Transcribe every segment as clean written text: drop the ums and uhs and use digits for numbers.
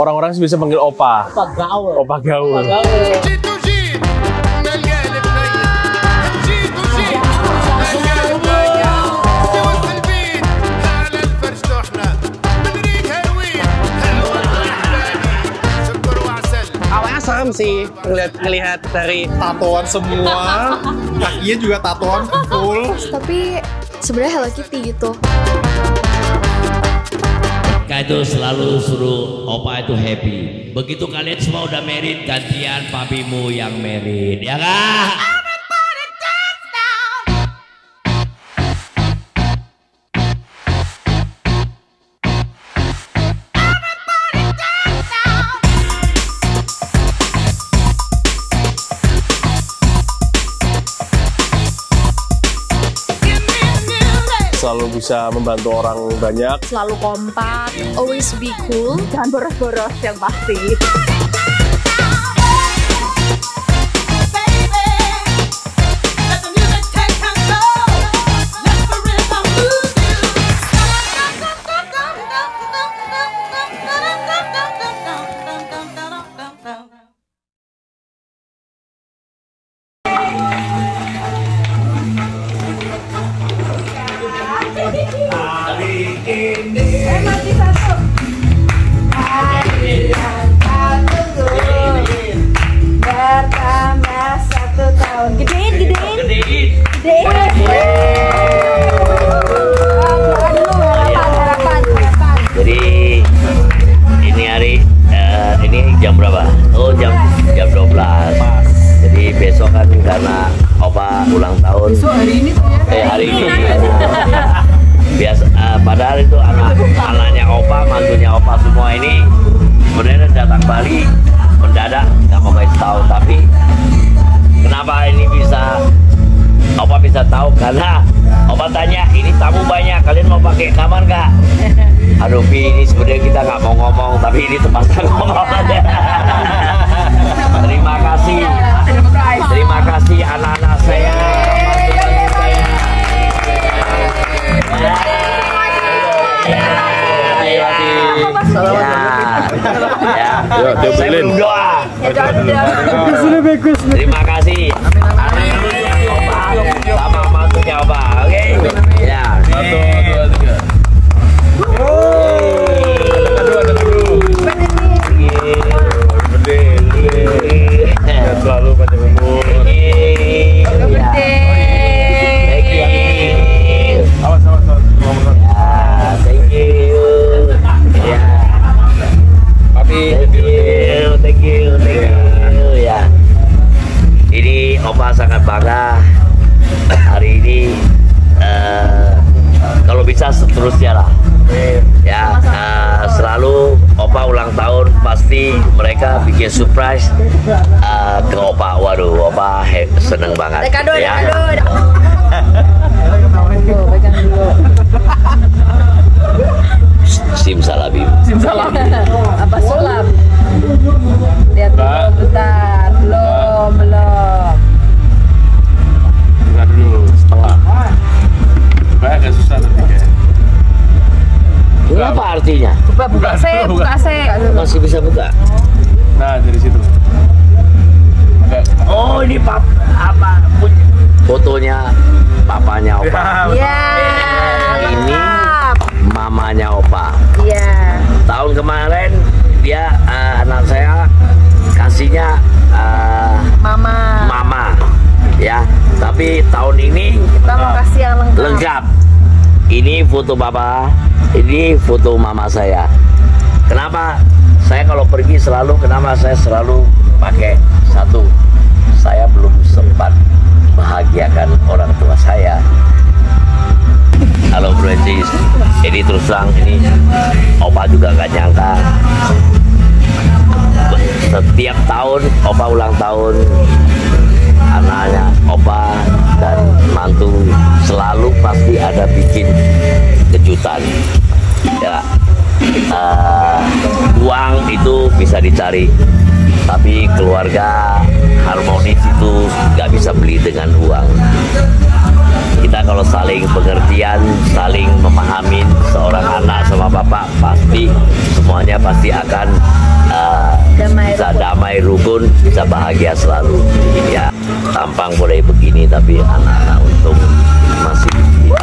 orang-orang bisa panggil opa. Opa gaul. Opa gaul. Opa gaul. Awalnya serem sih ngelihat dari tatoan semua, kakinya juga tatoan full. Tapi sebenarnya Hello Kitty gitu. Kak itu selalu suruh opa itu happy. Begitu kalian semua udah married, gantian papimu yang married, ya kak? Selalu bisa membantu orang banyak. Selalu kompak, always be cool. Jangan boros-boros yang pasti. Mati satu. Hari yang kau tunggu bertambah 1 tahun. Gedein. Harapan. Jadi ini hari ini jam berapa? Oh jam 12. Jadi besok kan karena opa ulang tahun. Besok hari ini tuh ya? Hari ini. Biasa padahal itu anaknya opa, mantunya opa semua ini sebenarnya datang Bali mendadak, nggak mau kasih tahu. Tapi kenapa ini opa bisa tahu? Karena opa tanya, ini tamu banyak, kalian mau pakai kamar nggak? Aduh Pi, ini sebenarnya kita nggak mau ngomong, tapi ini terpaksa ngomong aja. Terima kasih anak-anak saya. Saya belum doa. Terima kasih. Sama mantunya opa, oke? Ya. 1, 2, 3. Selalu panjang umur. Awas. Thank you. Ya. Papi, Thank you. Ya. Ini opa sangat bangga hari ini. Kalau bisa seterusnya lah. Ya, selalu opa ulang tahun pasti mereka bikin surprise ke opa. Waduh, opa seneng banget. Kado. Pegang dulu. Simsalabim. Apa sulap? Lihat dulu, bentar. Belum. buka dulu setelah. Buka agak susah tapi kayak. Apa artinya? Buka sih. Masih bisa buka. Nah dari situ. Oh ini fotonya papanya opa. Iya. Ini mamanya opa. Iya. Tahun kemarin dia anak saya kasihnya mama ya, tapi tahun ini Kita mau kasih yang lengkap. Ini foto papa, ini foto mama saya. Kenapa saya kalau pergi selalu, kenapa saya selalu pakai satu? Saya belum sempat bahagiakan orang tua saya. Halo Francis, ini terus terang ini opa juga gak nyangka. Setiap tahun opa ulang tahun, anaknya opa dan mantu selalu pasti ada bikin kejutan. Ya, uang itu bisa dicari, tapi keluarga harmonis itu nggak bisa beli dengan uang. Kita kalau saling pengertian, saling memahami seorang anak sama bapak, pasti semuanya pasti akan bisa damai rukun, bisa bahagia selalu. Ya, tampang boleh begini tapi anak-anak untung masih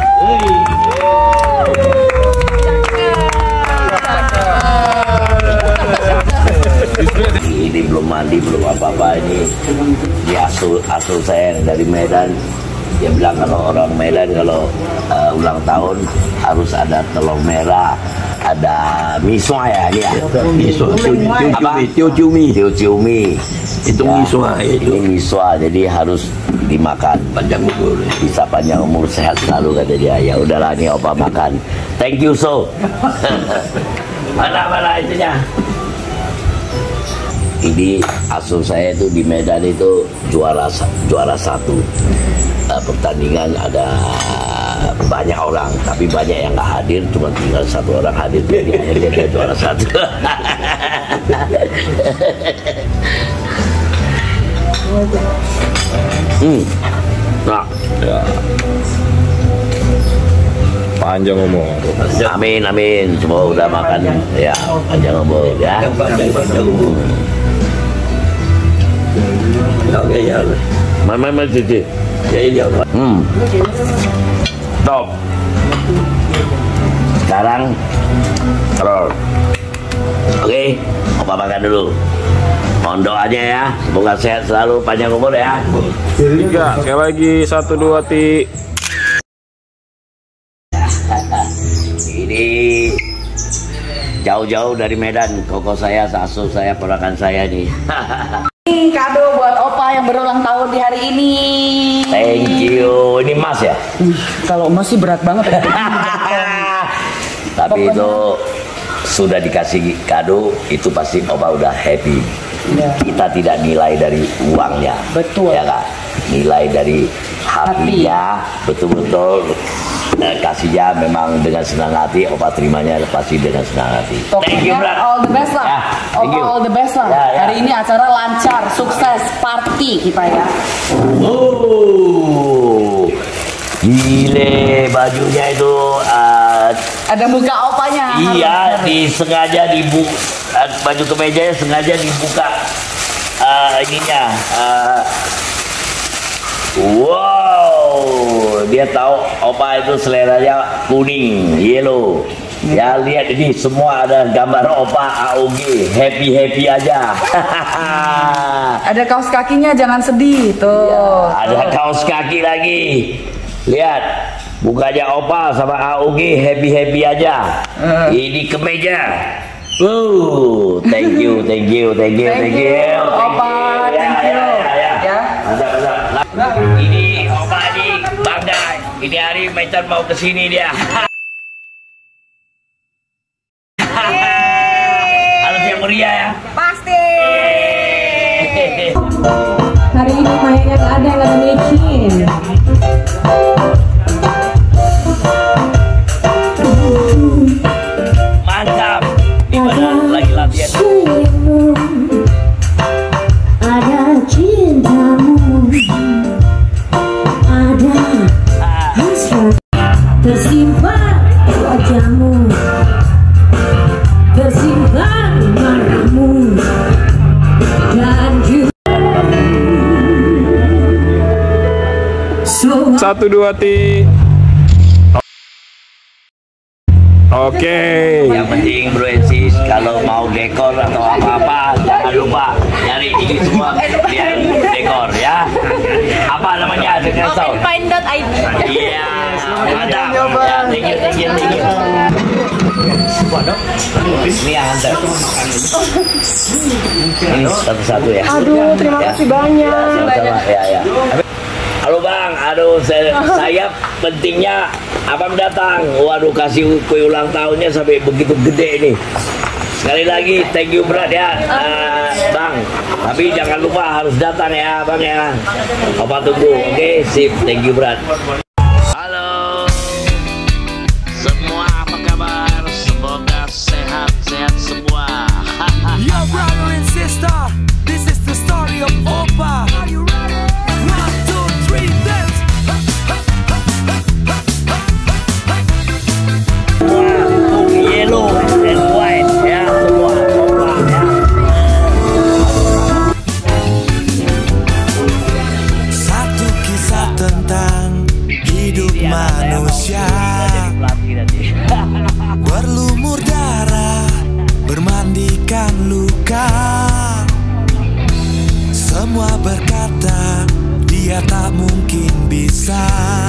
ini belum mandi, belum apa-apa. Ini asuh saya yang dari Medan. Dia bilang kalau orang Medan kalau ulang tahun harus ada telur merah, ada misua ya ini ya. Tiuciumi. Itu misua itu. Ini misua, jadi harus dimakan. Panjang umur. Bisa panjang umur, sehat selalu kata dia. Ya udahlah nih opa makan. Thank you so. Mana itunya? Ini asuh saya itu di Medan itu juara satu. Pertandingan ada banyak orang, tapi banyak yang nggak hadir, cuma tinggal satu orang hadir, jadi akhirnya dia juara satu. Nah, Ya. Panjang umur. amin, semua udah makan ya, panjang umur ya. Oke ya. Mama cici. Ya iya. Top. Sekarang telur. Oke, opa makan dulu. Mohon doanya ya, semoga sehat selalu, panjang umur ya. 3, sekali lagi 1, 2, ti. Ini jauh-jauh dari Medan, koko saya, asuh saya, ponakan saya nih. Ini kado buat Opa yang berulang tahun di hari ini. Thank you. Ini emas ya? Kalau emas sih berat banget. Tapi itu sudah dikasih kado, itu pasti Opa udah happy. Ya. Kita tidak nilai dari uangnya. Betul. Ya kan? Nilai dari hatinya, betul-betul. Kasihnya memang dengan senang hati, Opa terimanya pasti dengan senang hati. Thank you, Brad. All the best lah. Ya, thank you. All the best lah. Ya. Hari ini acara lancar, sukses, party kita ya. Gile, bajunya itu Ada muka Opanya. iya, disengaja dibuka, baju kemejanya sengaja dibuka ininya. Wow, dia tahu Opa itu seleranya kuning, yellow. Ya lihat ini semua ada gambar Opa AOG, happy aja. Ada kaos kakinya, jangan sedih tuh. Ya, ada kaos kaki lagi. Lihat, mukanya Opa sama AOG happy aja. Ini kemeja. Thank you. Thank you, Opa. Thank you. Ya. Mantap. Ini Opa ini bangga. Ini hari Medan mau kesini dia. Harus yang meriah ya. Pasti. Hari ini mainnya nggak ada micin. Mantap. Gimana lagi latihan? Ada cintamu, ada hasrat tersimpan wajahmu, tersimpan marahmu dan juga 1, 2, ti. Oke. Yang penting Bro Ensis kalau mau dekor atau apa-apa jangan lupa nyari ini semua biar dekor ya. Apa namanya? Openfind.id. Iya, mantap. Ya, thank you. Ini yang antar. Ini satu-satu ya. Aduh, terima kasih banyak. Sama-sama. Ya. Halo Bang, aduh saya pentingnya Abang datang. Waduh, kasih kue ulang tahunnya sampai begitu gede nih. Sekali lagi thank you Brad ya, Bang. Tapi jangan lupa harus datang ya Bang ya. Opa tunggu. Oke, sip. Thank you Brad. Halo semua, apa kabar? Semoga sehat-sehat semua. Yo brother and sister, this is the story of Opa. Are you ready? 1, 2, 3, dance. Yellow and white ya, semua Opa ya. suka. Semua berkata dia tak mungkin bisa.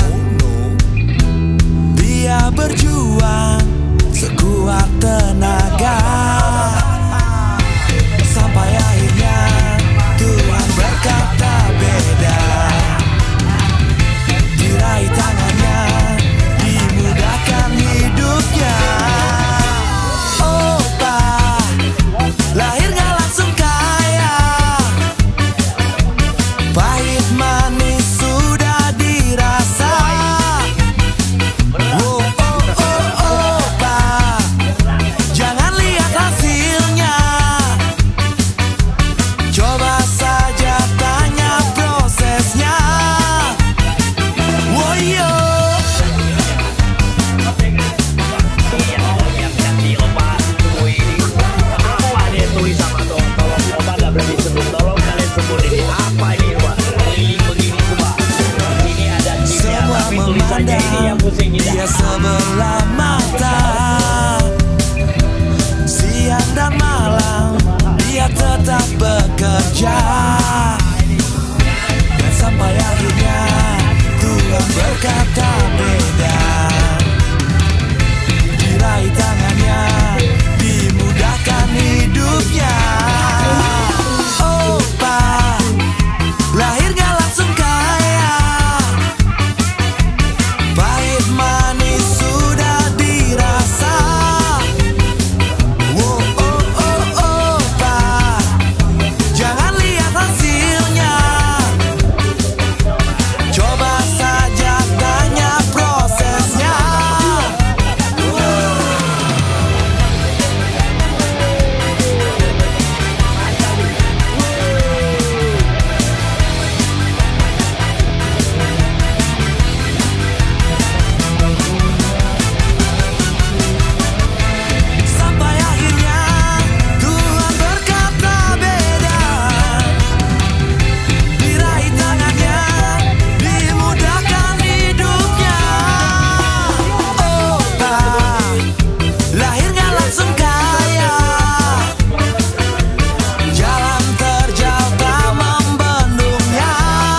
Dia berjuang sekuat tenaga, sampai akhirnya Tuhan berkata beda. Diraih tangannya, dimudahkan hidupnya. Opa, lahir gak langsung kaya. Pahit manis sudah dirasa. Oh, oh, oh, opa, jangan lihat hasilnya. Coba saja tanya prosesnya. Woyo. Semua memandang dia sebelah mata. Siang dan malam dia tetap bekerja. Dan sampai akhirnya Tuhan berkata beda. Diraih tangannya, dimudahkan hidupnya. Opa, lahir gak langsung kaya. Pahit manis sudah dirasa. Oh, oh, oh, opa, jangan lihat hasilnya. Coba saja tanya prosesnya. Sampai akhirnya Tuhan berkata beda. Diraih tangannya, dimudahkan hidupnya. Opa, lahir gak langsung kaya. Jalan terjal tak membendungnya.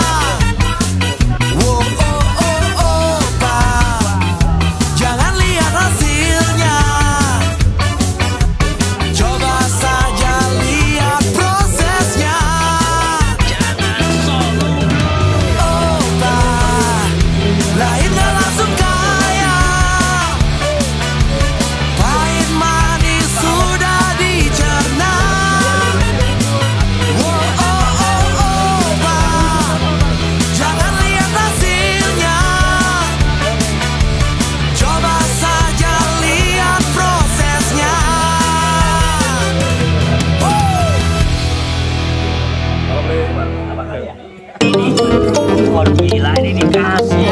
Oh, oh, oh, opa, jangan lihat hasilnya. Coba saja lihat prosesnya. Opa, lahir gak langsung kaya. Pahit manis sudah dicerna. Oh, oh, oh, opa, jangan lihat hasilnya. Coba saja lihat prosesnya. Ini gila ini dikasih.